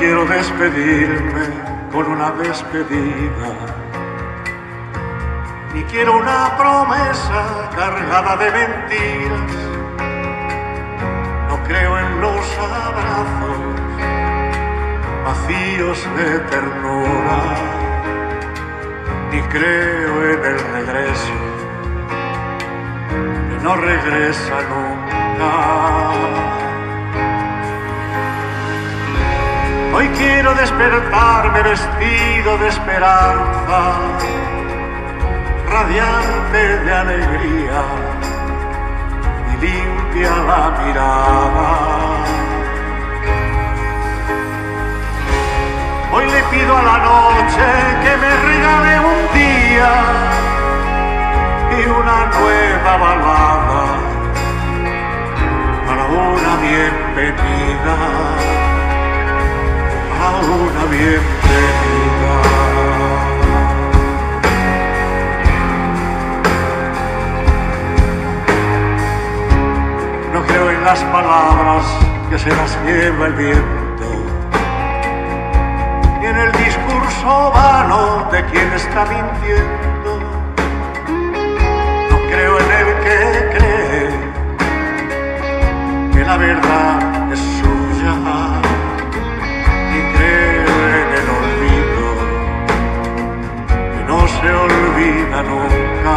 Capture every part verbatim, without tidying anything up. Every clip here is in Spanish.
quiero despedirme con una despedida, ni quiero una promesa cargada de mentiras. No creo en los abrazos vacíos de ternura, ni creo en el regreso que no regresa nunca. Hoy quiero despertarme vestido de esperanza, radiante de alegría y limpia la mirada. Hoy le pido a la noche que me regale un día y una nueva balada para una bienvenida, para una bienvenida. No creo en las palabras que se las lleva el viento, ni en el discurso vano de quien está mintiendo. No creo en el que cree que la verdad es suya, ni creo en el olvido que no se olvida nunca.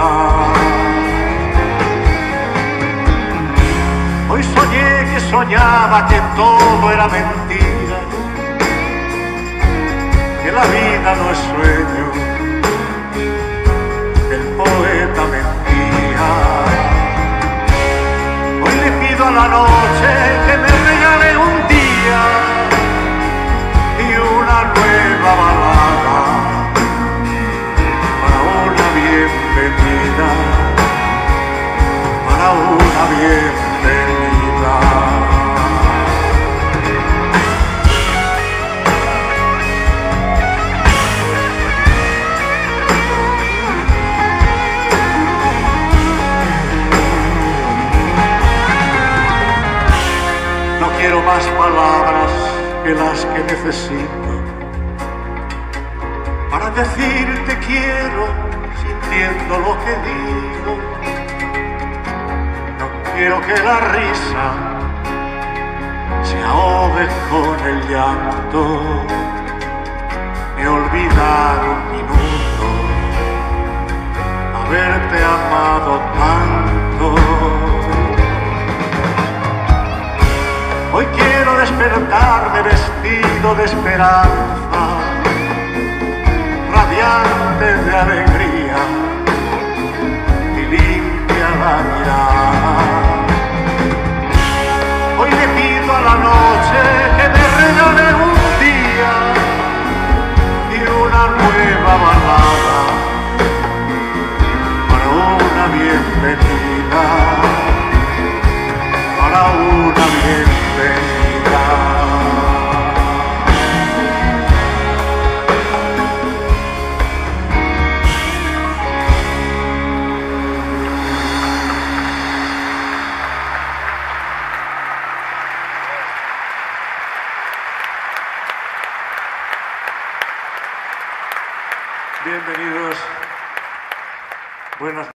Hoy soñé que soñaba que todo era mentira, que la vida no es sueño, que el poeta mentía. Hoy le pido a la noche que me regale un día y una nueva balada para una bienvenida, para una bienvenida. No quiero más palabras que las que necesito para decirte quiero sintiendo lo que digo. Quiero que la risa se ahogue con el llanto, ni olvidar un minuto haberte amado tanto. Hoy quiero despertarme vestido de esperanza, radiante de alegría y limpia la mirada. Hoy le pido a la noche que me regale un día y una nueva balada para una bienvenida, para una bienvenida. Bienvenidos. Buenas